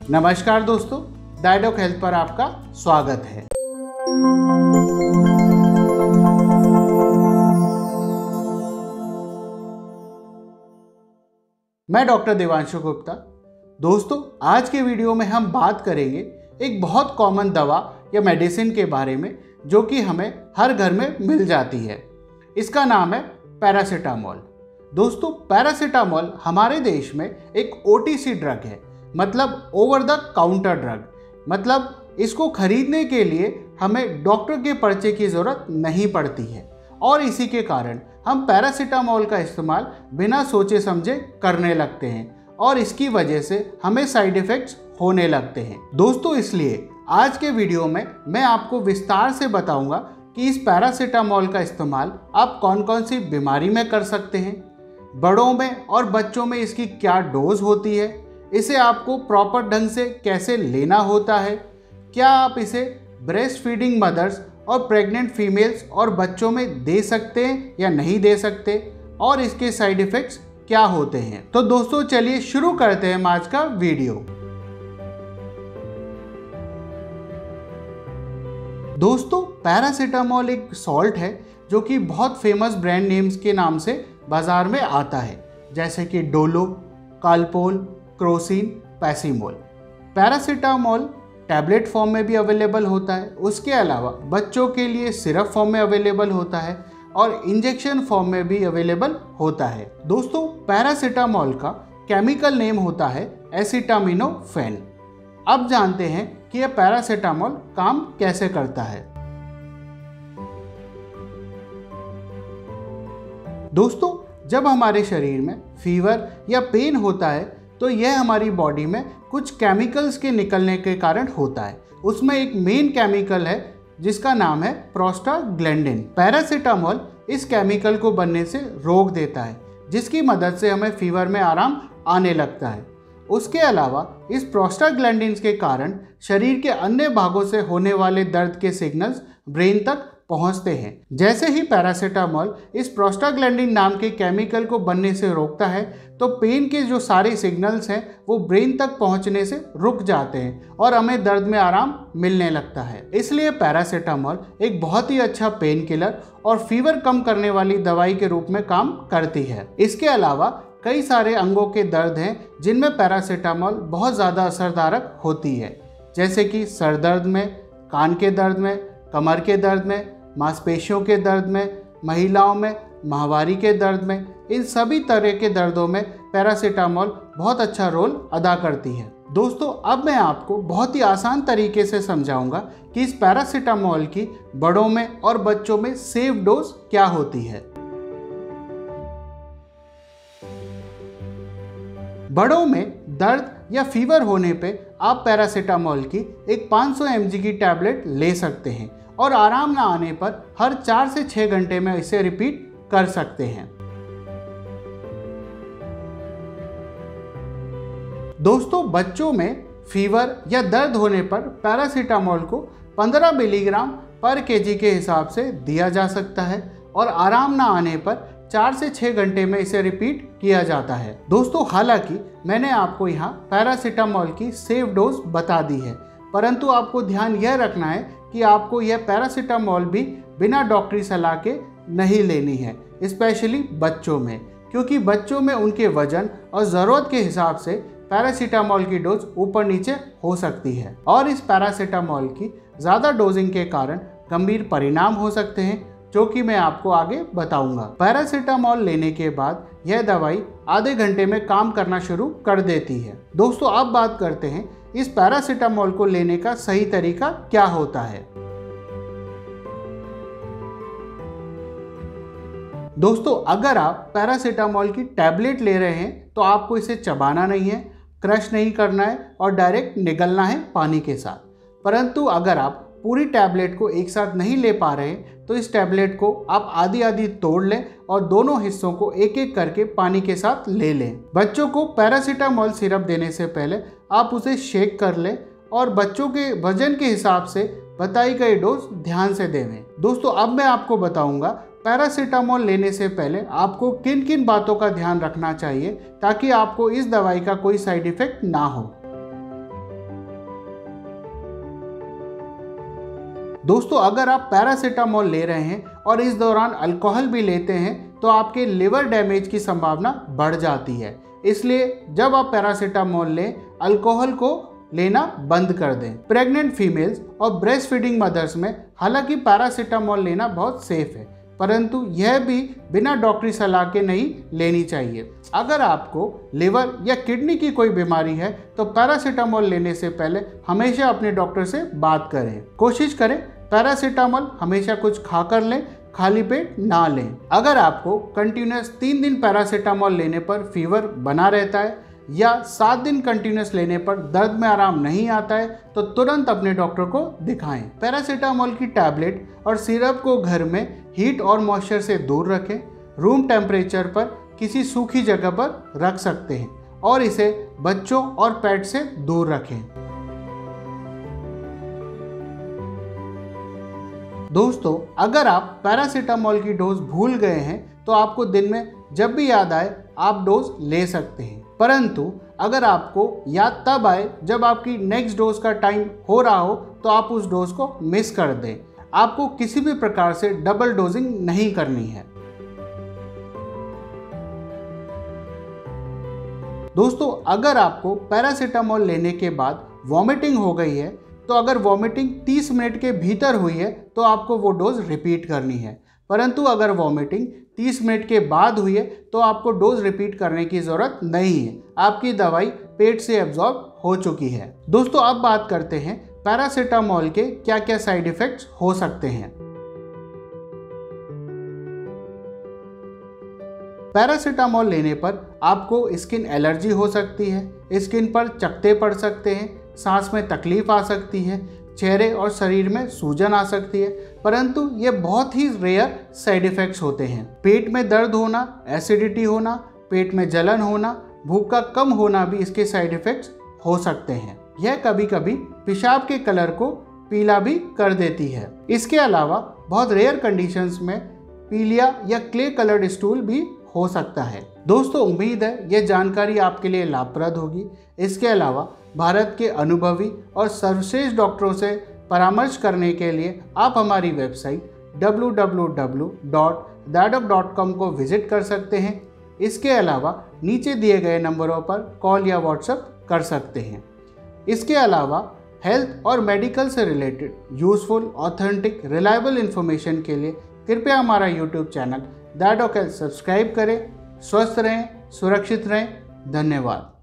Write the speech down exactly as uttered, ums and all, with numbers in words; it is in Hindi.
नमस्कार दोस्तों, डायडॉक हेल्थ पर आपका स्वागत है। मैं डॉक्टर देवांशु गुप्ता। दोस्तों, आज के वीडियो में हम बात करेंगे एक बहुत कॉमन दवा या मेडिसिन के बारे में जो कि हमें हर घर में मिल जाती है। इसका नाम है पैरासीटामोल। दोस्तों, पैरासीटामोल हमारे देश में एक ओ टी सी ड्रग है, मतलब ओवर द काउंटर ड्रग। मतलब इसको खरीदने के लिए हमें डॉक्टर के पर्चे की ज़रूरत नहीं पड़ती है और इसी के कारण हम पैरासीटामोल का इस्तेमाल बिना सोचे समझे करने लगते हैं और इसकी वजह से हमें साइड इफ़ेक्ट्स होने लगते हैं। दोस्तों, इसलिए आज के वीडियो में मैं आपको विस्तार से बताऊंगा कि इस पैरासीटामोल का इस्तेमाल आप कौन कौन सी बीमारी में कर सकते हैं, बड़ों में और बच्चों में इसकी क्या डोज होती है, इसे आपको प्रॉपर ढंग से कैसे लेना होता है, क्या आप इसे ब्रेस्ट फीडिंग मदर्स और प्रेग्नेंट फीमेल्स और बच्चों में दे सकते हैं या नहीं दे सकते, और इसके साइड इफ़ेक्ट्स क्या होते हैं। तो दोस्तों, चलिए शुरू करते हैं आज का वीडियो। दोस्तों, पैरासीटामोल एक सॉल्ट है जो कि बहुत फेमस ब्रांड नेम्स के नाम से बाजार में आता है, जैसे कि Dolo, Calpol, Crocin, Pacimol. Paracetamol tablet form में भी अवेलेबल होता है। उसके अलावा बच्चों के लिए सिरप फॉर्म में अवेलेबल होता है और इंजेक्शन फॉर्म में भी अवेलेबल होता है। दोस्तों, पैरासीटामोल का केमिकल नेम होता है एसिटामिनोफेन। अब जानते हैं कि यह पैरासीटामोल काम कैसे करता है। दोस्तों, जब हमारे शरीर में फीवर या पेन होता है तो यह हमारी बॉडी में कुछ केमिकल्स के निकलने के कारण होता है। उसमें एक मेन केमिकल है जिसका नाम है प्रोस्टाग्लैंडिन। पैरासीटामोल इस केमिकल को बनने से रोक देता है, जिसकी मदद से हमें फीवर में आराम आने लगता है। उसके अलावा इस प्रोस्टाग्लैंडिन के कारण शरीर के अन्य भागों से होने वाले दर्द के सिग्नल्स ब्रेन तक पहुंचते हैं। जैसे ही पैरासीटामोल इस प्रोस्टाग्लैंडिन नाम के केमिकल को बनने से रोकता है तो पेन के जो सारे सिग्नल्स हैं वो ब्रेन तक पहुंचने से रुक जाते हैं और हमें दर्द में आराम मिलने लगता है। इसलिए पैरासीटामोल एक बहुत ही अच्छा पेन किलर और फीवर कम करने वाली दवाई के रूप में काम करती है। इसके अलावा कई सारे अंगों के दर्द हैं जिनमें पैरासीटामोल बहुत ज़्यादा असरदारक होती है, जैसे कि सर दर्द में, कान के दर्द में, कमर के दर्द में, मांसपेशियों के दर्द में, महिलाओं में माहवारी के दर्द में। इन सभी तरह के दर्दों में पैरासीटामोल बहुत अच्छा रोल अदा करती है। दोस्तों, अब मैं आपको बहुत ही आसान तरीके से समझाऊंगा कि इस पैरासीटामोल की बड़ों में और बच्चों में सेफ डोज क्या होती है। बड़ों में दर्द या फीवर होने पे आप पैरासीटामोल की एक पाँच सौ एम जी की टैबलेट ले सकते हैं और आराम ना आने पर हर चार से छः घंटे में इसे रिपीट कर सकते हैं। दोस्तों, बच्चों में फीवर या दर्द होने पर पैरासीटामोल को पंद्रह मिलीग्राम पर केजी के हिसाब से दिया जा सकता है और आराम ना आने पर चार से छः घंटे में इसे रिपीट किया जाता है। दोस्तों, हालांकि मैंने आपको यहाँ पैरासीटामोल की सेफ डोज बता दी है, परंतु आपको ध्यान यह रखना है कि आपको यह पैरासीटामोल भी बिना डॉक्टरी सलाह के नहीं लेनी है, स्पेशली बच्चों में, क्योंकि बच्चों में उनके वजन और ज़रूरत के हिसाब से पैरासीटामोल की डोज ऊपर नीचे हो सकती है और इस पैरासीटामोल की ज़्यादा डोजिंग के कारण गंभीर परिणाम हो सकते हैं, जो कि मैं आपको आगे बताऊंगा। पैरासीटामोल लेने के बाद यह दवाई आधे घंटे में काम करना शुरू कर देती है। दोस्तों, अब बात करते हैं इस पैरासीटामोल को लेने का सही तरीका क्या होता है। दोस्तों, अगर आप पैरासीटामोल की टैबलेट ले रहे हैं तो आपको इसे चबाना नहीं है, क्रश नहीं करना है और डायरेक्ट निगलना है पानी के साथ। परंतु अगर आप पूरी टैबलेट को एक साथ नहीं ले पा रहे तो इस टैबलेट को आप आधी आधी तोड़ लें और दोनों हिस्सों को एक एक करके पानी के साथ ले लें। बच्चों को पैरासीटामोल सिरप देने से पहले आप उसे शेक कर लें और बच्चों के वजन के हिसाब से बताई गई डोज ध्यान से देवें। दोस्तों, अब मैं आपको बताऊंगा पैरासीटामोल लेने से पहले आपको किन किन बातों का ध्यान रखना चाहिए ताकि आपको इस दवाई का कोई साइड इफेक्ट ना हो। दोस्तों, अगर आप पैरासीटामोल ले रहे हैं और इस दौरान अल्कोहल भी लेते हैं तो आपके लिवर डैमेज की संभावना बढ़ जाती है। इसलिए जब आप पैरासीटामोल लें, अल्कोहल को लेना बंद कर दें। प्रेग्नेंट फीमेल्स और ब्रेस्ट फीडिंग मदर्स में हालांकि पैरासीटामोल लेना बहुत सेफ है, परंतु यह भी बिना डॉक्टरी सलाह के नहीं लेनी चाहिए। अगर आपको लिवर या किडनी की कोई बीमारी है तो पैरासीटामोल लेने से पहले हमेशा अपने डॉक्टर से बात करें। कोशिश करें पैरासीटामोल हमेशा कुछ खाकर लें, खाली पेट ना लें। अगर आपको कंटिन्यूस तीन दिन पैरासीटामोल लेने पर फीवर बना रहता है या सात दिन कंटिन्यूस लेने पर दर्द में आराम नहीं आता है तो तुरंत अपने डॉक्टर को दिखाएं। पैरासीटामोल की टैबलेट और सिरप को घर में हीट और मॉइस्चर से दूर रखें। रूम टेम्परेचर पर किसी सूखी जगह पर रख सकते हैं और इसे बच्चों और पेट से दूर रखें। दोस्तों, अगर आप पैरासीटामोल की डोज भूल गए हैं तो आपको दिन में जब भी याद आए आप डोज ले सकते हैं, परंतु अगर आपको याद तब आए जब आपकी नेक्स्ट डोज का टाइम हो रहा हो तो आप उस डोज को मिस कर दें। आपको किसी भी प्रकार से डबल डोजिंग नहीं करनी है। दोस्तों, अगर आपको पैरासीटामोल लेने के बाद वॉमिटिंग हो गई है तो अगर वॉमिटिंग तीस मिनट के भीतर हुई है तो आपको वो डोज रिपीट करनी है, परंतु अगर वॉमिटिंग तीस मिनट के बाद हुई है तो आपको डोज रिपीट करने की ज़रूरत नहीं है। आपकी दवाई पेट से एब्जॉर्ब हो चुकी है। दोस्तों, अब बात करते हैं पैरासीटामोल के क्या क्या साइड इफ़ेक्ट्स हो सकते हैं। पैरासीटामोल लेने पर आपको स्किन एलर्जी हो सकती है, स्किन पर चकत्ते पड़ सकते हैं, सांस में तकलीफ आ सकती है, चेहरे और शरीर में सूजन आ सकती है, परंतु ये बहुत ही रेयर साइड इफ़ेक्ट्स होते हैं। पेट में दर्द होना, एसिडिटी होना, पेट में जलन होना, भूख का कम होना भी इसके साइड इफ़ेक्ट्स हो सकते हैं। यह कभी कभी पेशाब के कलर को पीला भी कर देती है। इसके अलावा बहुत रेयर कंडीशंस में पीलिया या क्ले कलर्ड स्टूल भी हो सकता है। दोस्तों, उम्मीद है यह जानकारी आपके लिए लाभप्रद होगी। इसके अलावा भारत के अनुभवी और सर्वश्रेष्ठ डॉक्टरों से परामर्श करने के लिए आप हमारी website W W W dot thedoc dot com को विजिट कर सकते हैं। इसके अलावा नीचे दिए गए नंबरों पर कॉल या व्हाट्सएप कर सकते हैं। इसके अलावा हेल्थ और मेडिकल से related useful, authentic, reliable information के लिए कृपया हमारा YouTube channel thedoc health subscribe करें। स्वस्थ रहें, सुरक्षित रहें। धन्यवाद।